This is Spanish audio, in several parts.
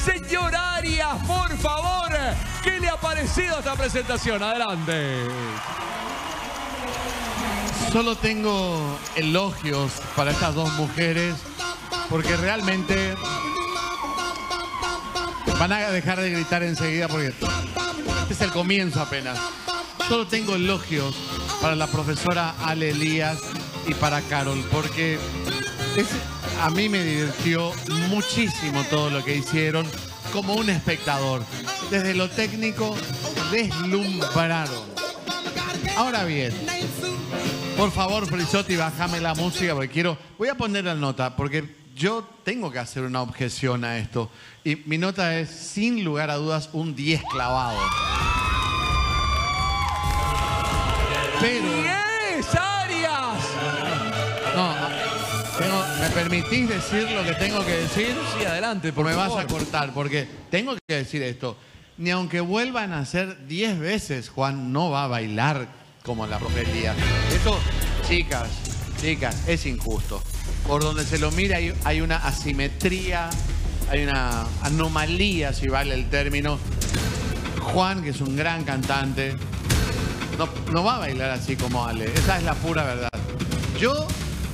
Señor Arias, por favor, ¿qué le ha parecido esta presentación? Adelante. Solo tengo elogios para estas dos mujeres porque realmente van a dejar de gritar enseguida porque este es el comienzo apenas. Solo tengo elogios para la profesora Ale Elías y para Carol porque a mí me divirtió muchísimo todo lo que hicieron como un espectador. Desde lo técnico, deslumbraron. Ahora bien, por favor, Frisotti, bájame la música porque voy a poner la nota porque yo tengo que hacer una objeción a esto. Y mi nota es, sin lugar a dudas, un 10 clavado. Pero... ¡10, Arias! No, ¿me permitís decir lo que tengo que decir? Sí, adelante, por me favor. vas a cortar, porque tengo que decir esto. Ni aunque vuelvan a hacer 10 veces, Juan no va a bailar como la profe Elías. Esto, chicas, es injusto. Por donde se lo mira hay una asimetría, hay una anomalía, si vale el término. Juan, que es un gran cantante, no va a bailar así como Ale. Esa es la pura verdad. Yo,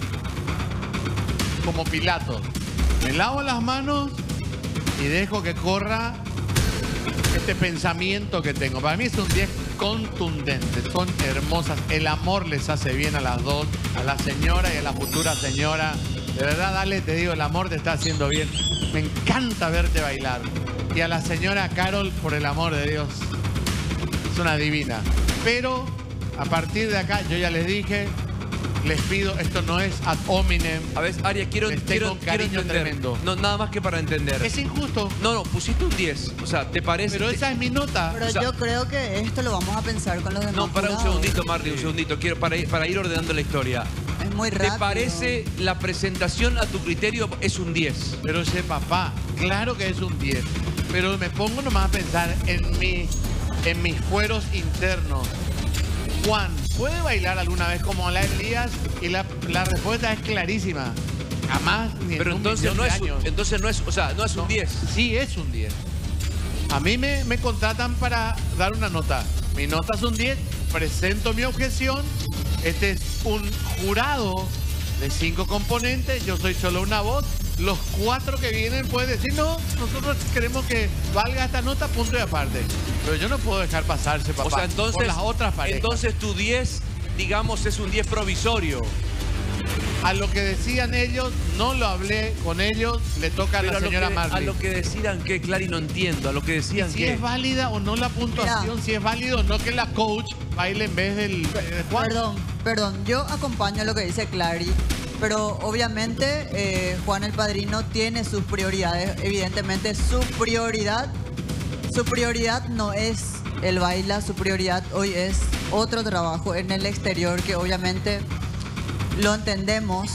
como Pilato, me lavo las manos y dejo que corra este pensamiento que tengo. Para mí es un 10 contundente. Son hermosas. El amor les hace bien a las dos, a la señora y a la futura señora. De verdad, Ale, te digo, el amor te está haciendo bien. Me encanta verte bailar. Y a la señora Carol, por el amor de Dios, es una divina. Pero a partir de acá, yo ya les dije, les pido, esto no es ad hominem. A ver, Arias, quiero cariño entender. tremendo. No, nada más que para entender. Es injusto. No, pusiste un 10. O sea, ¿te parece? Pero esa es mi nota. Pero o sea, yo creo que esto lo vamos a pensar con los demás. No, para un jurados. segundito, Marley, un segundito. Quiero para ir ordenando la historia. Es muy rápido. ¿Te parece la presentación a tu criterio es un 10? Pero ese papá, claro que es un 10. Pero me pongo nomás a pensar en mis fueros internos. Juan, ¿puede bailar alguna vez como la Elías? Y la respuesta es clarísima. Jamás, ni en Pero un entonces millón no de es, años. entonces no es, o sea, no es un 10. Sí, es un 10. A mí me contratan para dar una nota. Mi nota es un 10. Presento mi objeción. Este es un jurado de 5 componentes. Yo soy solo una voz. Los 4 que vienen pueden decir, no, nosotros queremos que valga esta nota, punto y aparte. Pero yo no puedo dejar pasarse, papá, O sea, entonces, por las otras parejas. entonces tu 10, digamos, es un 10 provisorio. A lo que decían ellos, no lo hablé con ellos, le toca a la señora a Marley. lo que decidan que, Clary, no entiendo. A lo que decían Si que... es válida o no la puntuación, Mira. si es válido o no que la coach baile en vez del Juan. Perdón, yo acompaño lo que dice Clary, pero obviamente Juan el Padrino tiene sus prioridades. Evidentemente su prioridad no es el baile, su prioridad hoy es otro trabajo en el exterior que obviamente lo entendemos.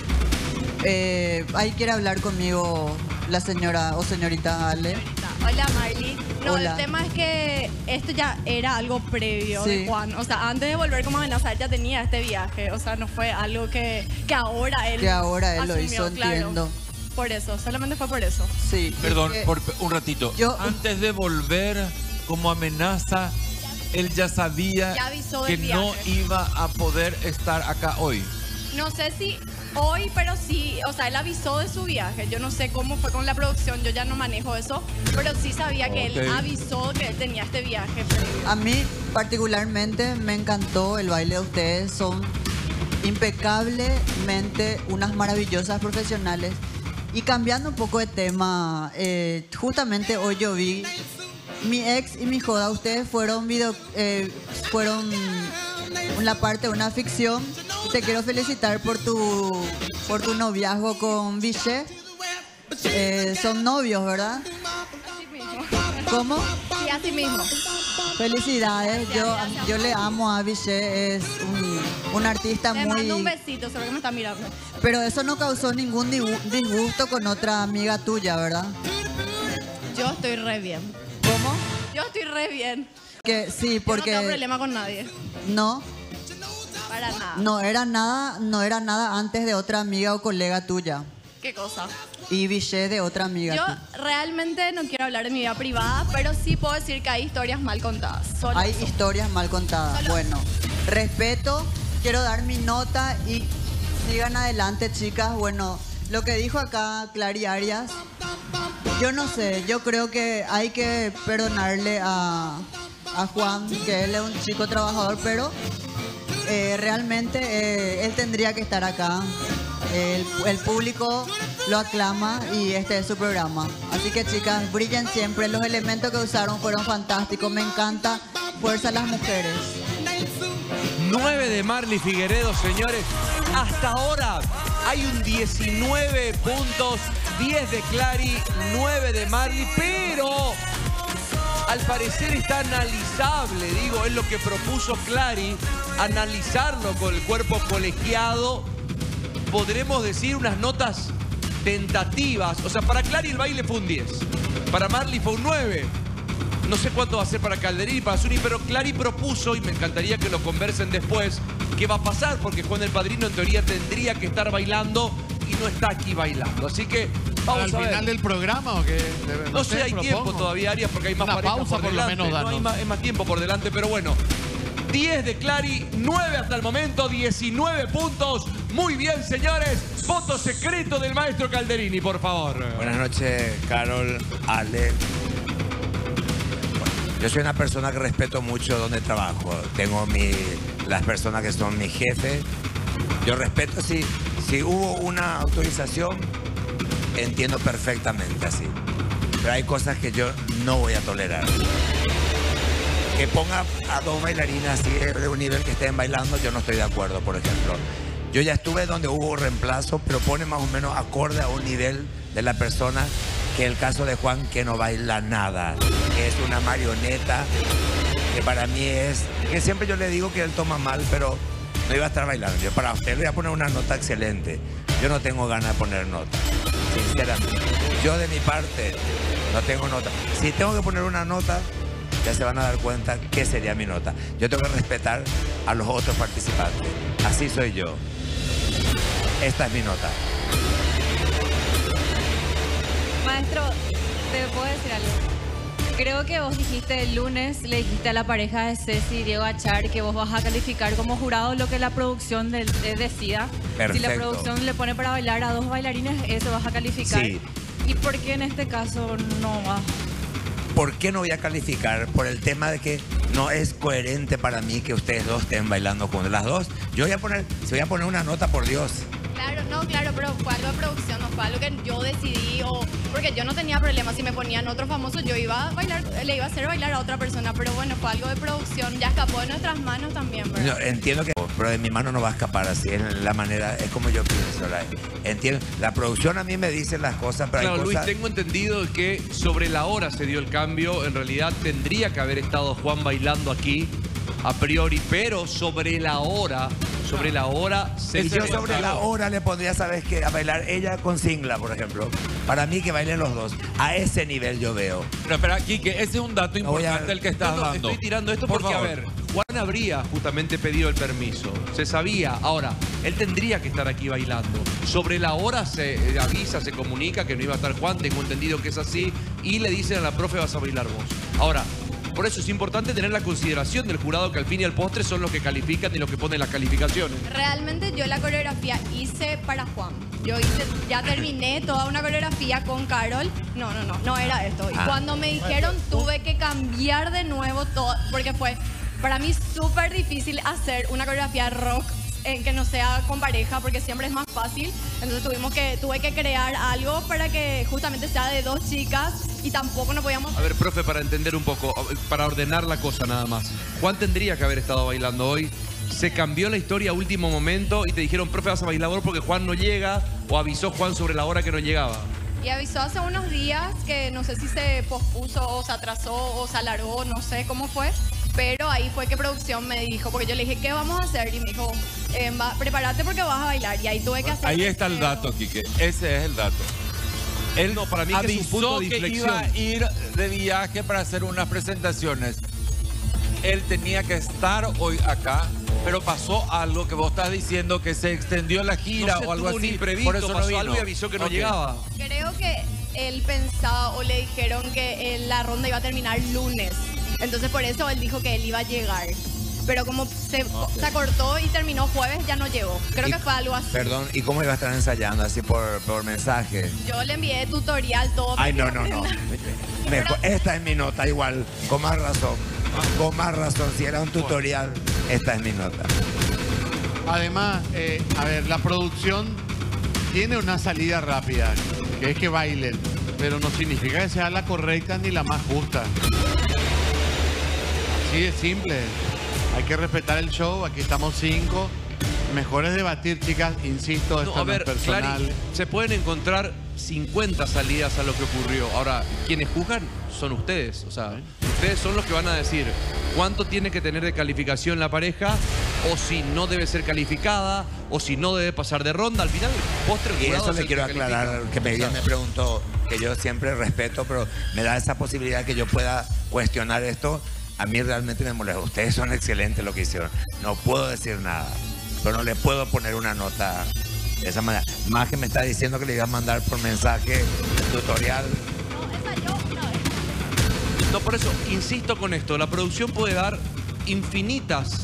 Ahí quiere hablar conmigo la señora o señorita Ale. Hola, Marley. No, Hola. el tema es que esto ya era algo previo Sí. de Juan. O sea, antes de volver como amenazar él ya tenía este viaje. O sea, no fue algo que ahora él Que ahora él lo asumió, hizo, claro. entiendo. Por eso, solamente fue por eso. Sí. Perdón, es que por un ratito. yo- Antes de volver como amenaza, él ya sabía Ya avisó que del no viaje. iba a poder estar acá hoy. No sé si hoy, pero sí, o sea, él avisó de su viaje. Yo no sé cómo fue con la producción, yo ya no manejo eso, pero sí sabía que él Ok. avisó que él tenía este viaje previo. A mí particularmente me encantó el baile de ustedes. Son impecablemente unas maravillosas profesionales. Y cambiando un poco de tema, justamente hoy yo vi mi ex y mi joda. Ustedes fueron la parte de una ficción. Te quiero felicitar por tu noviazgo con Vichet. Son novios, ¿verdad? Así mismo. ¿Cómo? Sí, así mismo. Felicidades, yo le amo a Vichet, es un artista Le mando un muy... besito, solo que me está mirando. Pero eso no causó ningún disgusto con otra amiga tuya, ¿verdad? Yo estoy re bien. ¿Cómo? Yo estoy re bien. Que sí, Yo no tengo porque problema con nadie. no, Para nada. no era nada antes de otra amiga o colega tuya. ¿Qué cosa? Y Vichet de otra amiga. Yo tuya. realmente no quiero hablar de mi vida privada, pero sí puedo decir que hay historias mal contadas. Solo Hay eso. historias mal contadas. Solo- Bueno, respeto, quiero dar mi nota y sigan adelante, chicas. Bueno, lo que dijo acá Clary Arias, yo no sé, yo creo que hay que perdonarle a Juan, que él es un chico trabajador, pero realmente él tendría que estar acá. El público lo aclama y este es su programa. Así que chicas, brillen siempre. Los elementos que usaron fueron fantásticos. Me encanta. Fuerza a las mujeres. 9 de Marly Figueredo, señores. Hasta ahora hay un 19 puntos, 10 de Clary, 9 de Marly, pero al parecer está analizable, digo, es lo que propuso Clary, analizarlo con el cuerpo colegiado. Podremos decir unas notas tentativas. O sea, para Clary el baile fue un 10, para Marly fue un 9. No sé cuánto va a ser para Calderini y para Zuni, pero Clary propuso, y me encantaría que lo conversen después, qué va a pasar, porque Juan el Padrino en teoría tendría que estar bailando y no está aquí bailando. Así que vamos a ¿Al ver. final del programa o qué? No sé, hay propongo. tiempo todavía, Arias, porque hay más Una parejas pausa por por lo delante. menos, No, hay danos. más tiempo por delante, pero bueno. 10 de Clary, 9 hasta el momento, 19 puntos. Muy bien, señores. Voto secreto del maestro Calderini, por favor. Buenas noches, Carol, Ale. Yo soy una persona que respeto mucho donde trabajo. Tengo las personas que son mi jefe. Yo respeto, si hubo una autorización, entiendo perfectamente así. Pero hay cosas que yo no voy a tolerar. Que ponga a dos bailarinas así de un nivel que estén bailando, yo no estoy de acuerdo, por ejemplo. Yo ya estuve donde hubo reemplazo, pero pone más o menos acorde a un nivel de la persona, que el caso de Juan, que no baila nada, que es una marioneta, que para mí es, que siempre yo le digo que él toma mal, pero no iba a estar bailando. Yo para usted le voy a poner una nota excelente. Yo no tengo ganas de poner nota, sinceramente. Yo de mi parte no tengo nota. Si tengo que poner una nota, ya se van a dar cuenta qué sería mi nota. Yo tengo que respetar a los otros participantes. Así soy yo. Esta es mi nota. Maestro, ¿te puedo decir algo? Creo que vos dijiste el lunes, le dijiste a la pareja de Ceci y Diego Achar que vos vas a calificar como jurado lo que la producción decida. Si la Perfecto. producción le pone para bailar a dos bailarines, eso vas a calificar. Sí. ¿Y por qué en este caso no vas? ¿Por qué no voy a calificar? Por el tema de que no es coherente para mí que ustedes dos estén bailando juntos. Las dos, si voy a poner una nota, por Dios. Claro, no, claro, pero fue algo de producción, no fue algo que yo decidí porque yo no tenía problema. Si me ponían otro famoso, yo iba a bailar, le iba a hacer bailar a otra persona, pero bueno, fue algo de producción, ya escapó de nuestras manos también, ¿verdad? Yo entiendo que, pero de mi mano no va a escapar así, es la manera, es como yo pienso. Entiendo, la producción a mí me dice las cosas, pero Claro, hay Luis, cosas... tengo entendido que sobre la hora se dio el cambio. En realidad tendría que haber estado Juan bailando aquí a priori, pero sobre la hora se Y yo hizo sobre el la cambio. hora le pondría, ¿sabes qué? A bailar ella con Singla, por ejemplo. Para mí que bailen los dos. A ese nivel yo veo. Pero espera, Quique, ese es un dato No voy a- importante el que estás No, dando. estoy tirando esto Por porque, favor. a ver, Juan habría justamente pedido el permiso. Se sabía. Ahora, él tendría que estar aquí bailando. Sobre la hora se avisa, se comunica que no iba a estar Juan. Tengo entendido que es así. Y le dicen a la profe, vas a bailar vos. Ahora, por eso es importante tener la consideración del jurado, que al fin y al postre son los que califican y los que ponen las calificaciones. Realmente yo la coreografía hice para Juan. Ya terminé toda una coreografía con Carol. No era esto. Y cuando me dijeron tuve que cambiar de nuevo todo, porque fue para mí súper difícil hacer una coreografía rock que no sea con pareja, porque siempre es más fácil. Entonces tuve que crear algo para que justamente sea de dos chicas y tampoco no podíamos... A ver, profe, para entender un poco, para ordenar la cosa nada más. Juan tendría que haber estado bailando hoy. Se cambió la historia a último momento y te dijeron, profe, vas a bailar vos porque Juan no llega, o avisó Juan sobre la hora que no llegaba. Y avisó hace unos días que no sé si se pospuso o se atrasó o se alargó, no sé cómo fue. Pero ahí fue que producción me dijo, porque yo le dije, ¿qué vamos a hacer? Y me dijo, prepárate porque vas a bailar. Y ahí tuve que hacer... Ahí está el dato, Quique. Ese es el dato. Él No, para mí que es un punto avisó de que inflexión. iba a ir de viaje para hacer unas presentaciones. Él tenía que estar hoy acá Pero pasó algo que vos estás diciendo que se extendió la gira No se o algo tuvo un así. imprevisto, por eso no pasó vino. algo y avisó que no Ok. llegaba. Creo que él pensaba o le dijeron que la ronda iba a terminar lunes. Entonces por eso él dijo que él iba a llegar. Pero como se acortó y terminó jueves, ya no llegó. Creo Y- que fue algo así. Perdón, ¿y cómo iba a estar ensayando así por mensaje? Yo le envié tutorial, todo. Ay, para no, que no, no. aprenda. Mejor, esta es mi nota igual, con más razón. Con más razón, si era un tutorial, esta es mi nota. Además, a ver, la producción tiene una salida rápida, que es que bailen, pero no significa que sea la correcta ni la más justa. Así de simple. Hay que respetar el show, aquí estamos 5. Mejor es debatir, chicas, insisto, esto No, a no es ver, personal. Clary, se pueden encontrar 50 salidas a lo que ocurrió. Ahora, quienes juzgan son ustedes. O sea, ustedes son los que van a decir cuánto tiene que tener de calificación la pareja, o si no debe ser calificada, o si no debe pasar de ronda. Al final, postre el Y jurado eso es le el quiero que aclarar, califica. que me preguntó, que yo siempre respeto, pero me da esa posibilidad que yo pueda cuestionar esto. A mí realmente me molesta. Ustedes son excelentes lo que hicieron. No puedo decir nada, pero no le puedo poner una nota de esa manera. Más que me está diciendo que le iba a mandar por mensaje el tutorial. No, esa yo una vez. No, por eso, insisto con esto. La producción puede dar infinitas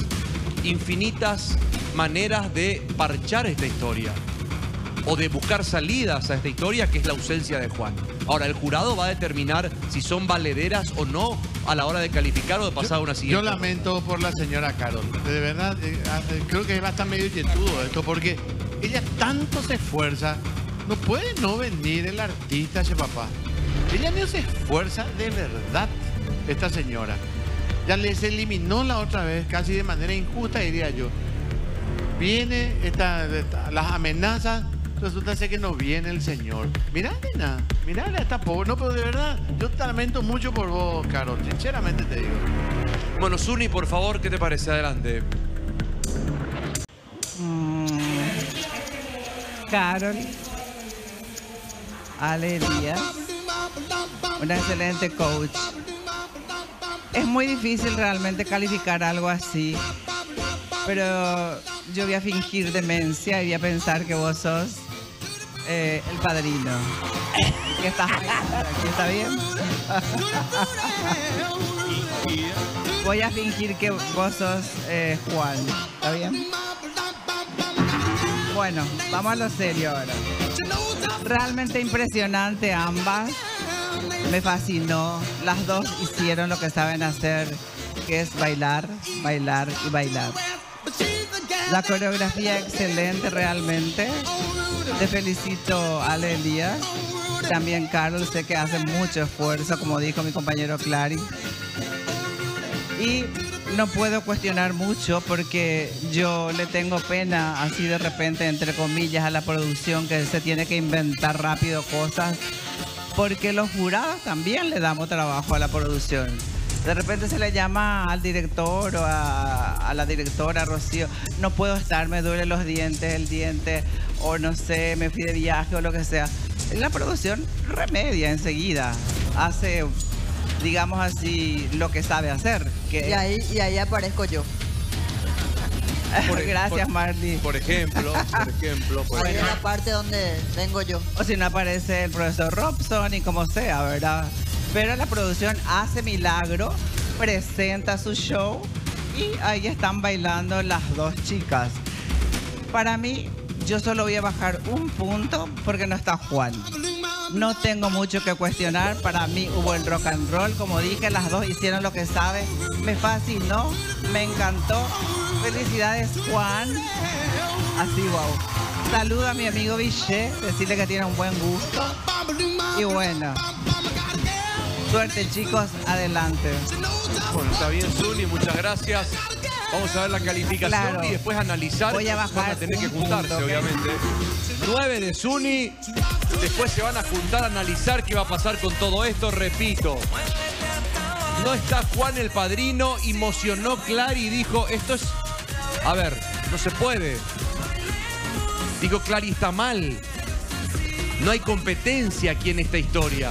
maneras de parchar esta historia. O de buscar salidas a esta historia, que es la ausencia de Juan. Ahora, el jurado va a determinar si son valederas o no a la hora de calificar o de pasar a una Yo siguiente. lamento por la señora Carol. De verdad, creo que va a estar medio yetudo esto, porque ella tanto se esfuerza. No puede no venir el artista, che papá. Ella no se esfuerza de verdad, esta señora. Ya les eliminó la otra vez, casi de manera injusta, diría yo. Viene las amenazas, resulta ser que no viene el señor. Mirá, nena, mirá, está pobre. No, pero de verdad, yo te lamento mucho por vos, Carol. Sinceramente te digo. Bueno, Zuni, por favor, ¿qué te parece? Adelante. Carol, Ale Elías, una excelente coach. Es muy difícil realmente calificar algo así, pero yo voy a fingir demencia y voy a pensar que vos sos el padrino. ¿Qué estás bailando aquí? ¿Está bien? Voy a fingir que vos sos Juan. ¿Está bien? Bueno, vamos a lo serio ahora. Realmente impresionante ambas. Me fascinó. Las dos hicieron lo que saben hacer, que es bailar, bailar y bailar. La coreografía excelente realmente. Te felicito, Ale Elías. También Carol, sé que hace mucho esfuerzo, como dijo mi compañero Clary. Y no puedo cuestionar mucho porque yo le tengo pena, así de repente, entre comillas, a la producción, que se tiene que inventar rápido cosas, porque los jurados también le damos trabajo a la producción. De repente se le llama al director o a la directora, Rocío, no puedo estar, me duelen los dientes, el diente, o no sé, me fui de viaje o lo que sea. La producción remedia enseguida, hace, digamos así, lo que sabe hacer. Que Y ahí aparezco yo. Gracias, Marley. Por ejemplo. Ahí es la parte donde vengo yo. O si no aparece el profesor Robson y como sea, ¿verdad? Pero la producción hace milagro, presenta su show y ahí están bailando las dos chicas. Para mí, yo solo voy a bajar un punto porque no está Juan. No tengo mucho que cuestionar. Para mí hubo el rock and roll. Como dije, las dos hicieron lo que saben. Me fascinó, me encantó. Felicidades, Juan. Así, wow. Saluda a mi amigo Vichet, decirle que tiene un buen gusto. Y bueno, suerte, chicos, adelante. Bueno, está bien, Zuni, muchas gracias. Vamos a ver la calificación Claro. y después analizar. Voy a bajar Van a tener que un juntarse, punto, ¿ok? obviamente. 9 de Zuni. Después se van a juntar a analizar qué va a pasar con todo esto. Repito, no está Juan el padrino. Emocionó Clary y dijo, esto es... A ver, no se puede. Dijo, Clary está mal. No hay competencia aquí en esta historia.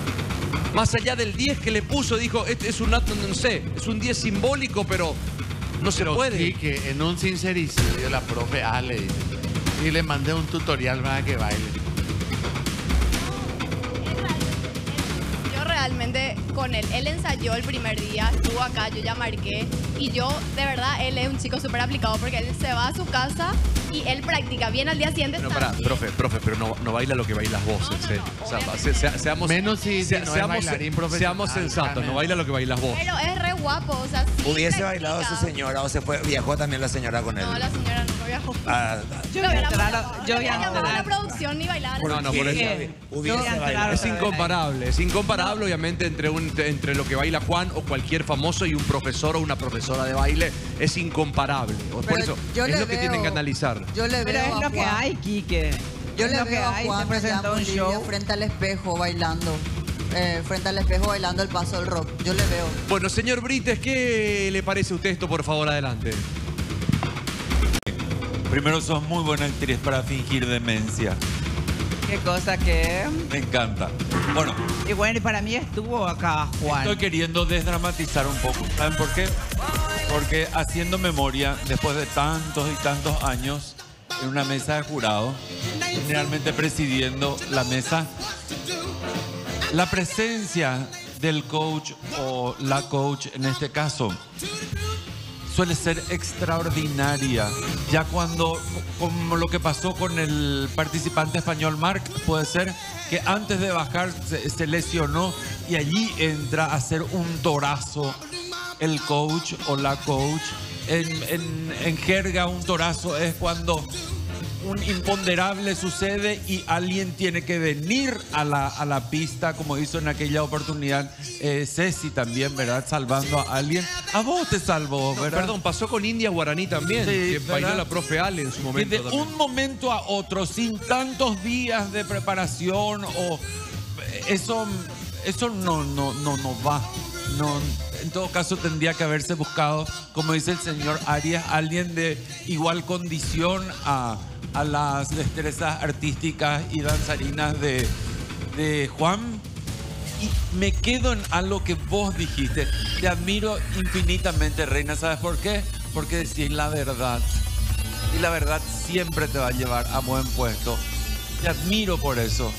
Más allá del 10 que le puso, dijo, este es un, no sé, es un 10 simbólico, pero No se Pero puede. sí que en un sincericidio la profe Ale y le mandé un tutorial para que baile. Yo realmente con él ensayó el primer día, estuvo acá, yo ya marqué. Y yo, de verdad, él es un chico súper aplicado porque él se va a su casa y él practica bien al día siguiente. No, pará, también. profe, pero no baila lo que bailas vos, en serio. O sea, seamos, Menos si no es seamos, bailarín profesional, seamos sensatos, Carmen. no baila lo que bailas vos. Pero es re guapo, o sea, sí Hubiese practica. bailado su señora o se fue, viajó también la señora con él. No, la señora no viajó. Ah, Yo voy a entrar, yo voy a llamaba a la entrar. producción ni bailar. No, por eso. hubiese Yo voy a bailado. entrar. Es incomparable obviamente entre lo que baila Juan o cualquier famoso y un profesor o una profesora de baile, es incomparable. Por Pero eso yo es le lo que veo- tienen que analizar. Yo le Pero veo es a lo que Juan- hay, Quique. Yo Es le lo que veo a hay, Juan se presentó allá en un Bolivia show. frente al espejo bailando. Frente al espejo bailando el paso del rock. Yo le veo. Bueno, señor Brites, ¿qué le parece a usted esto? Por favor, adelante. Primero, sos muy buena actriz para fingir demencia. Qué cosa que... Me encanta. Bueno, Y bueno, y para mí estuvo acá Juan. estoy queriendo desdramatizar un poco. ¿Saben por qué? Porque haciendo memoria, después de tantos y tantos años en una mesa de jurado, generalmente presidiendo la mesa, la presencia del coach o la coach en este caso suele ser extraordinaria. Ya cuando, como lo que pasó con el participante español Marc, puede ser que antes de bajar se lesionó y allí entra a hacer un torazo el coach o la coach. En jerga, un torazo es cuando un imponderable sucede y alguien tiene que venir a la pista, como hizo en aquella oportunidad Ceci también, ¿verdad? Salvando a alguien. A vos te salvó, ¿verdad? Perdón, pasó con India Guaraní también, Sí, que bailó ¿verdad? la profe Ale en su Que momento de también. un momento a otro, sin tantos días de preparación o eso no va. No, en todo caso tendría que haberse buscado, como dice el señor Arias, alguien de igual condición a las destrezas artísticas y danzarinas de Juan. Y me quedo en algo que vos dijiste. Te admiro infinitamente, Reina. ¿Sabes por qué? Porque decís la verdad. Y la verdad siempre te va a llevar a buen puesto. Te admiro por eso.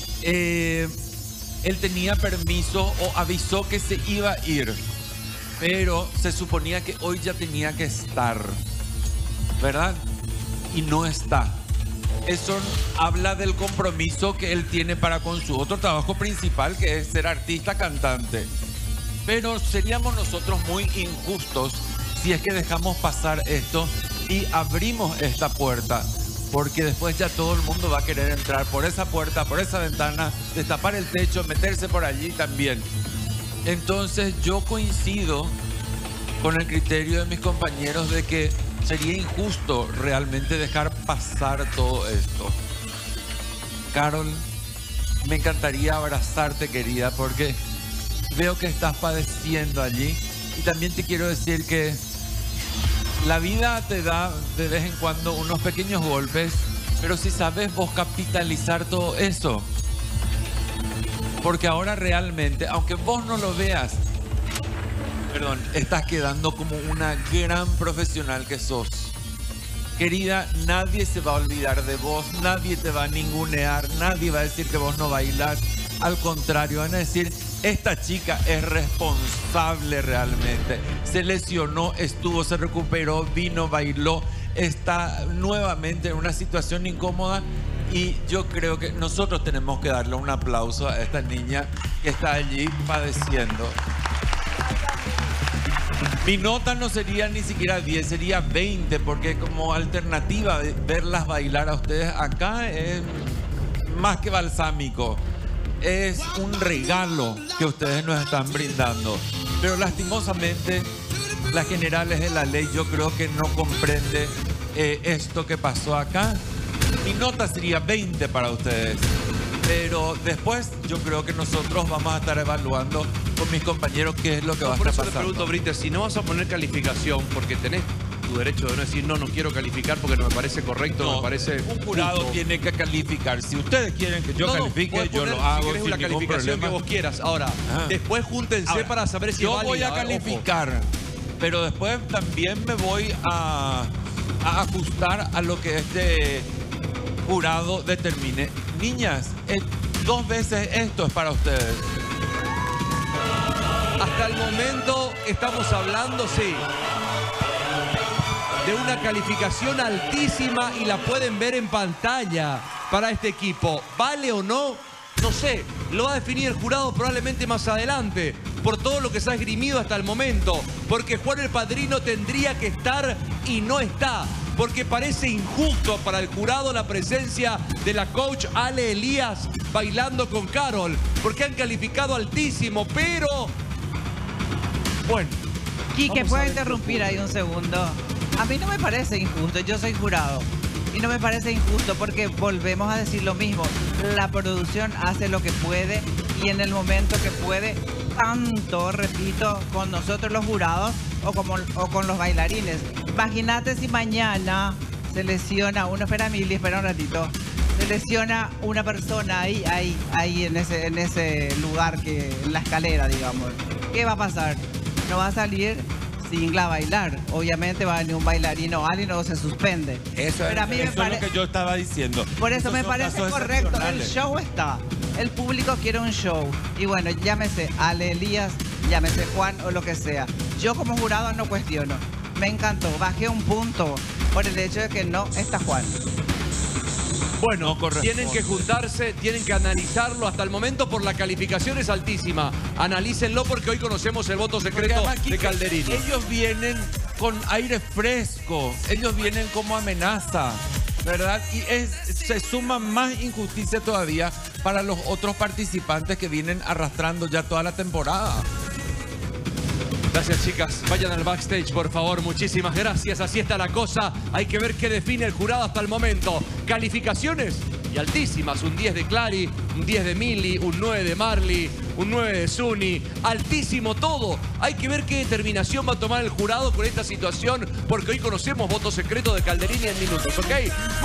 Él tenía permiso o avisó que se iba a ir. Pero se suponía que hoy ya tenía que estar. ¿Verdad? Y no está. Eso habla del compromiso que él tiene para con su otro trabajo principal, que es ser artista cantante. Pero seríamos nosotros muy injustos si es que dejamos pasar esto y abrimos esta puerta, porque después ya todo el mundo va a querer entrar por esa puerta, por esa ventana, destapar el techo, meterse por allí también. Entonces yo coincido con el criterio de mis compañeros de que sería injusto realmente dejar pasar todo esto. Carol, me encantaría abrazarte, querida, porque veo que estás padeciendo allí. Y también te quiero decir que la vida te da de vez en cuando unos pequeños golpes, pero si sabes vos capitalizar todo eso. Porque ahora realmente, aunque vos no lo veas, estás quedando como una gran profesional que sos. Querida, nadie se va a olvidar de vos, nadie te va a ningunear, nadie va a decir que vos no bailás. Al contrario, van a decir, esta chica es responsable realmente. Se lesionó, estuvo, se recuperó, vino, bailó, está nuevamente en una situación incómoda. Y yo creo que nosotros tenemos que darle un aplauso a esta niña que está allí padeciendo. Mi nota no sería ni siquiera 10, sería 20, porque como alternativa de verlas bailar a ustedes acá es más que balsámico. Es un regalo que ustedes nos están brindando. Pero lastimosamente, las generales de la ley yo creo que no comprende esto que pasó acá. Mi nota sería 20 para ustedes. Pero después yo creo que nosotros vamos a estar evaluando con mis compañeros qué es lo que va a Por estar eso le pasando. pregunto, Brites, si no vas a poner calificación, porque tenés tu derecho de no decir no quiero calificar porque no me parece correcto, No, me parece un jurado justo. tiene que calificar. Si ustedes quieren que yo califique, podés yo poner, lo hago si querés, sin la ningún calificación problema. que vos quieras. Ahora, Ah. después júntense Ahora, para saber si yo es voy a válida, ojo. calificar Pero después también me voy a ajustar a lo que este jurado determine. Niñas, 2 veces esto es para ustedes. Hasta el momento estamos hablando, sí, de una calificación altísima y la pueden ver en pantalla para este equipo. ¿Vale o no? No sé, lo va a definir el jurado probablemente más adelante, por todo lo que se ha esgrimido hasta el momento, porque Juan el Padrino tendría que estar y no está, porque parece injusto para el jurado la presencia de la coach Ale Elías bailando con Carol, porque han calificado altísimo, pero... Bueno. Quique, vamos a ¿puedo ver interrumpir qué ahí un segundo? A mí no me parece injusto, yo soy jurado. Y no me parece injusto porque volvemos a decir lo mismo. La producción hace lo que puede y en el momento que puede, tanto, repito, con nosotros los jurados o con los bailarines. Imagínate si mañana se lesiona uno, espera un ratito, se lesiona una persona ahí en ese lugar, en la escalera, digamos. ¿Qué va a pasar? No va a salir Singla a bailar. Obviamente va a venir un bailarín o alguien o se suspende. Pero a mí Eso es lo que yo estaba diciendo. Por eso Esos me son parece casos correcto. El excepcionales. show está. El público quiere un show. Y bueno, llámese Ale Elías, llámese Juan o lo que sea. Yo como jurado no cuestiono. Me encantó. Bajé un punto por el hecho de que no está Juan. Bueno, No corresponde. tienen que juntarse, tienen que analizarlo. Hasta el momento por la calificación es altísima. Analícenlo porque hoy conocemos el voto Porque secreto además, de Quique, Calderino. ellos vienen con aire fresco, ellos vienen como amenaza, ¿verdad? Y se suma más injusticia todavía para los otros participantes que vienen arrastrando ya toda la temporada. Gracias, chicas. Vayan al backstage, por favor. Muchísimas gracias. Así está la cosa. Hay que ver qué define el jurado hasta el momento. Calificaciones y altísimas. Un 10 de Clary, un 10 de Mili, un 9 de Marley, un 9 de Zuni. Altísimo todo. Hay que ver qué determinación va a tomar el jurado con esta situación, porque hoy conocemos voto secreto de Calderini en minutos, ¿ok?